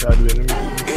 Ja, du enemy.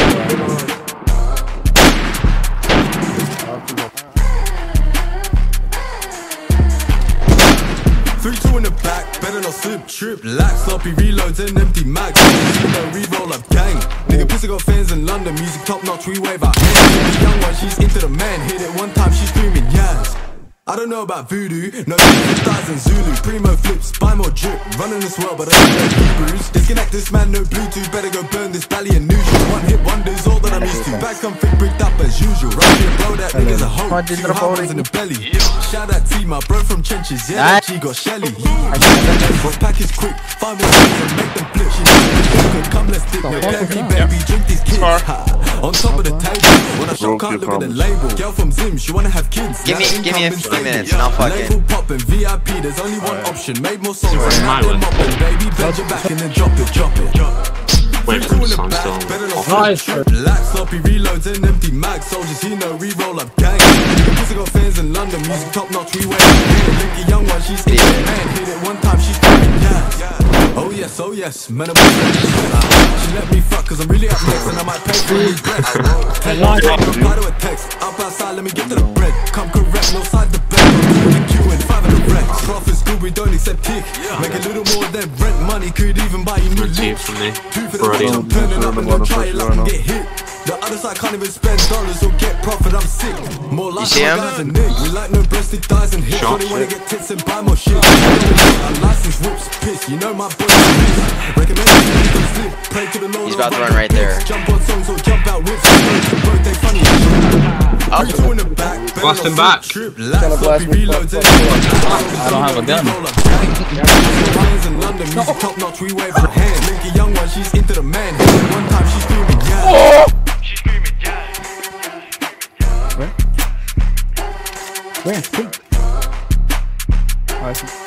3-2 in the back, better not slip, trip, lax, sloppy reloads and empty mags. Re-roll up gang. Nigga pissy got fans in London, music top notch, we wave our hands. Young one, she's into the man, hit it one time, she's screaming yes. I don't know about voodoo, no thighs and Zulu. Primo flips, buy more drip, running this world but I don't know Hebrews. Disconnect this man, no Bluetooth, better go burn this belly and neutral. One hit wonders, all that I'm used to. Back config bricked up as usual. Right here, bro, that nigga's a hoe. Two hard ones in the belly. Shout out T, my bro from trenches, yeah, that G got Shelly. What's package quick, find one and make them flip. She knows come let's dip, no heavy baby, drink these kids. On top of the table, when I shop can't look at the label. Girl from Zim, she wanna have kids. Give me a few minutes and I'll fuck it. Label poppin', VIP, there's only one option. Made more songs and now they're moppin'. Baby, bend your back and then drop it. Wait for the song still. Nice. Lax, sloppy reloads and empty mags. Soldiers, you know, re-roll up gang. Music got fans in London, music top notch, we wait. Linky young one, she's in it, man. Hit it one time, she's screaming yes. Oh yes, man, I'm she let me fuck cause I'm really up next and I might pay for these breaths. Reply to a text, up outside, let me get to the bread. Come correct, no side the bed. Q and 5 of the wrecks. Profit school, we don't accept kick. Make a little more than rent money, could even buy you new lips. Two for the day, I'm turning up and don't try it like and get hit. The other side can't even spend dollars or get profit, I'm sick. More like my guys and Nick. We like no breasted thighs and hips. Only wanna get tits and buy more shit. License whips, piss, you know my boy. Recommend you slip, pray to the Lord. He's about to run right there. Jump on songs or jump out whips. Birthday funny. Blast him back. I don't have a gun. Linky young one, she's into the man. One time she's screaming yeah. She's screaming yeah. Where? Oh, I see.